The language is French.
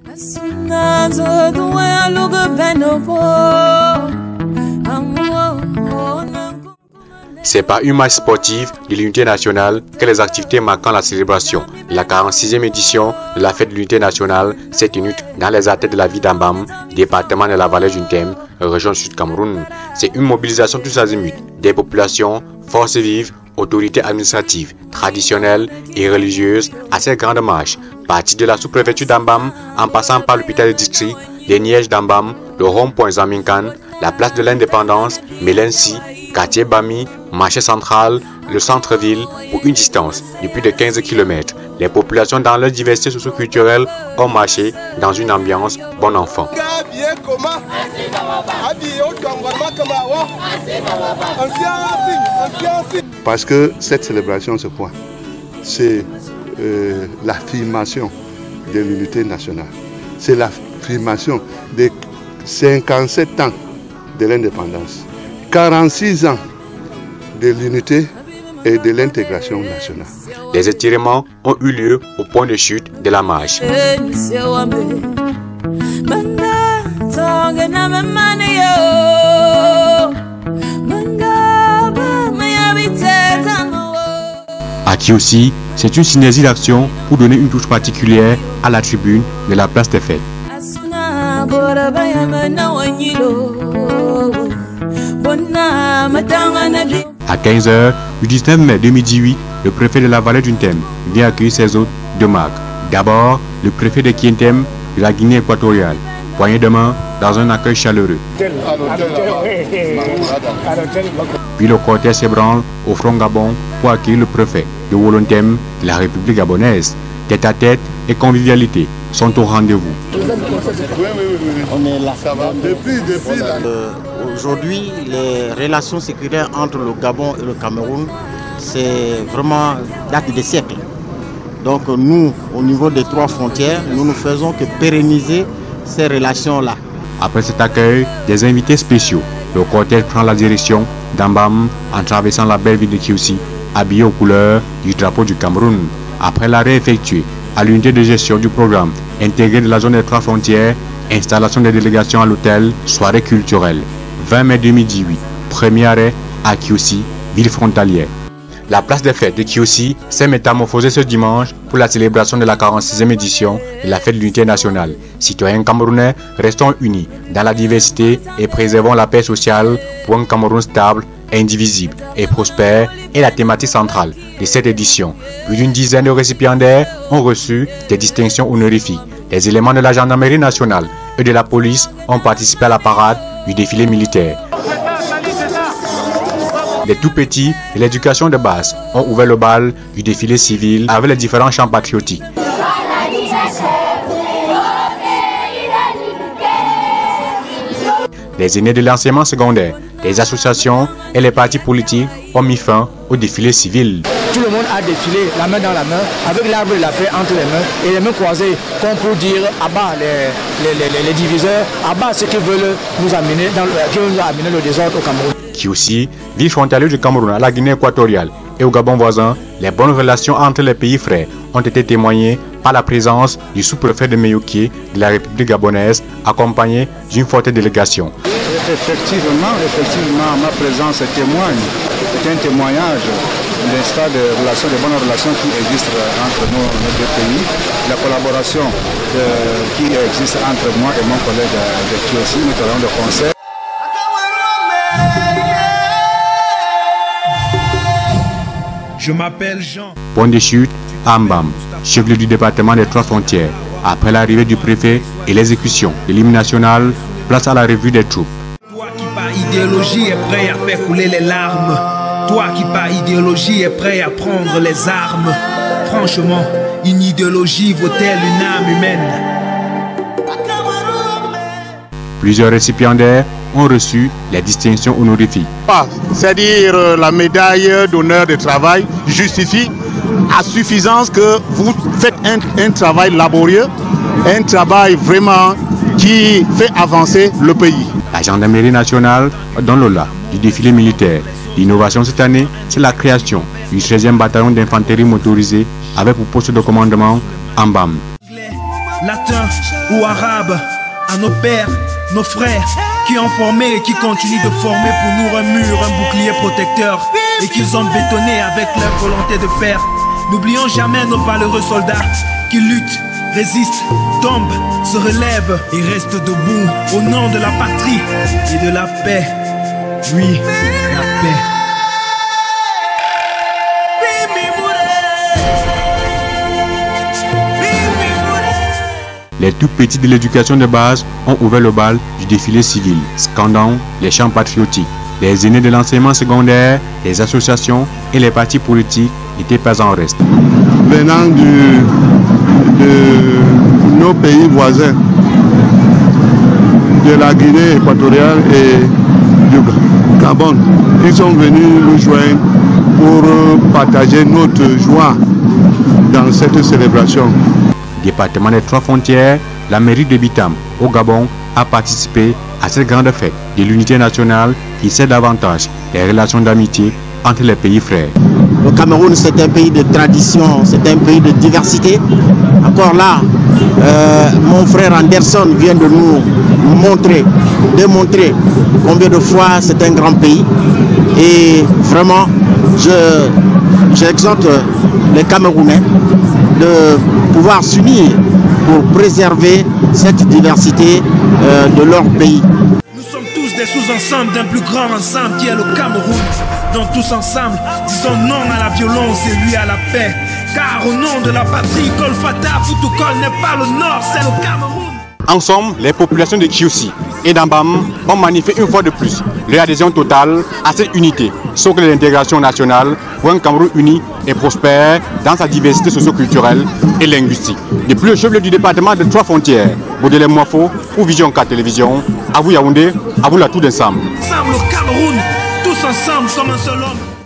C'est par une marche sportive de l'unité nationale que les activités marquant la célébration de la 46e édition de la fête de l'unité nationale s'est tenue dans les artères de la ville d'Ambam, département de la vallée d'Untem, région sud Cameroun. C'est une mobilisation tous azimuts des populations, forces vives, autorités administratives, traditionnelles et religieuses à cette grande marche, partie de la sous-préfecture d'Ambam en passant par l'hôpital de district, les Nièges d'Ambam, le rond-point Zaminkan, la place de l'Indépendance, Mélensi, quartier Bami, marché central, le centre-ville pour une distance de plus de 15 km. Les populations dans leur diversité socio-culturelle ont marché dans une ambiance bon enfant. Parce que cette célébration, c'est quoi? C'est l'affirmation de l'unité nationale. C'est l'affirmation des 57 ans de l'indépendance, 46 ans de l'unité et de l'intégration nationale. Les étirements ont eu lieu au point de chute de la marche. À Kiossi, c'est une synergie d'action pour donner une touche particulière à la tribune de la place des fêtes. À 15 h du 19 mai 2018, le préfet de la vallée d'Untem vient accueillir ses hôtes de marque. D'abord, le préfet de Kientem de la Guinée équatoriale, poignée de main dans un accueil chaleureux. Puis le cortège s'ébranle au front Gabon pour accueillir le préfet de Wolontem de la République gabonaise. Tête à tête et convivialité sont au rendez-vous. On est là. Aujourd'hui, les relations sécuritaires entre le Gabon et le Cameroun, c'est vraiment date des siècles. Donc nous, au niveau des trois frontières, nous ne faisons que pérenniser ces relations-là. Après cet accueil, des invités spéciaux, le cortège prend la direction d'Ambam en traversant la belle ville de Kiossi, habillé aux couleurs du drapeau du Cameroun. Après l'arrêt effectué à l'unité de gestion du programme intégré de la zone des trois frontières, installation des délégations à l'hôtel, soirée culturelle. 20 mai 2018, premier arrêt à Kiossi, ville frontalière. La place des fêtes de Kiossi s'est métamorphosée ce dimanche pour la célébration de la 46e édition de la fête de l'unité nationale. Citoyens camerounais, restons unis dans la diversité et préservons la paix sociale pour un Cameroun stable, indivisible et prospère est la thématique centrale de cette édition. Plus d'une dizaine de récipiendaires ont reçu des distinctions honorifiques. Les éléments de la gendarmerie nationale et de la police ont participé à la parade du défilé militaire. Les tout petits de l'éducation de base ont ouvert le bal du défilé civil avec les différents chants patriotiques. Les aînés de l'enseignement secondaire, les associations et les partis politiques ont mis fin au défilé civil. Tout le monde a défilé la main dans la main avec l'arbre de la paix entre les mains et les mains croisées comme pour dire à bas les diviseurs, à bas ceux qui veulent nous amener le désordre au Cameroun. Kiossi, ville frontalière du Cameroun à la Guinée équatoriale et au Gabon voisin, les bonnes relations entre les pays frères ont été témoignées par la présence du sous-préfet de Meyoké de la République gabonaise, accompagné d'une forte délégation. Effectivement, ma présence témoigne. C'est un témoignage d'un stade de relations, de bonnes relations qui existent entre nos deux pays. La collaboration qui existe entre moi et mon collègue de Kiossi, nous travaillons de concert. Je m'appelle Jean. Point de chute, Ambam, chef-lieu du département des trois frontières. Après l'arrivée du préfet et l'exécution de l'hymne national, place à la revue des troupes. Toi qui par idéologie est prêt à faire couler les larmes. Toi qui par idéologie est prêt à prendre les armes. Franchement, une idéologie vaut-elle une âme humaine? Plusieurs récipiendaires ont reçu les distinctions honorifiques. C'est-à-dire la médaille d'honneur de travail justifie à suffisance que vous faites un travail laborieux, un travail vraiment qui fait avancer le pays. La gendarmerie nationale donne le là du défilé militaire. L'innovation cette année, c'est la création du 13e bataillon d'infanterie motorisée avec pour poste de commandement Ambam. latins ou arabes, à nos pères, nos frères, qui ont formé et qui continuent de former pour nous un mur, un bouclier protecteur, et qu'ils ont bétonné avec leur volonté de faire. N'oublions jamais nos valeureux soldats qui luttent, résistent, tombent, se relèvent et restent debout au nom de la patrie et de la paix. Oui, la paix. Les tout petits de l'éducation de base ont ouvert le bal du défilé civil, scandant les chants patriotiques. Les aînés de l'enseignement secondaire, les associations et les partis politiques n'étaient pas en reste. Venant de nos pays voisins, de la Guinée équatoriale et du Gabon, ils sont venus nous joindre pour partager notre joie dans cette célébration. Département des Trois Frontières, la mairie de Bitam, au Gabon, a participé à cette grande fête de l'unité nationale qui scelle davantage les relations d'amitié entre les pays frères. Le Cameroun, c'est un pays de tradition, c'est un pays de diversité. Encore là, mon frère Anderson vient de nous démontrer combien de fois c'est un grand pays. Et vraiment, j'exhorte les Camerounais de pouvoir s'unir pour préserver cette diversité de leur pays. Nous sommes tous des sous-ensembles d'un plus grand ensemble qui est le Cameroun. Donc tous ensemble, disons non à la violence et oui à la paix. Car au nom de la patrie, Kolfata, Foutoukol n'est pas le nord, c'est le Cameroun. En somme, les populations de Kiossi et d'Ambam ont manifesté une fois de plus leur adhésion totale à cette unité, socle de l'intégration nationale pour un Cameroun uni et prospère dans sa diversité socio-culturelle et linguistique. Depuis le chef-lieu du département de Trois Frontières, Baudelaire Moifo pour Vision 4 Télévision, à vous Yaoundé, à vous la tout ensemble. Ensemble au Cameroun, tous ensemble comme un seul homme.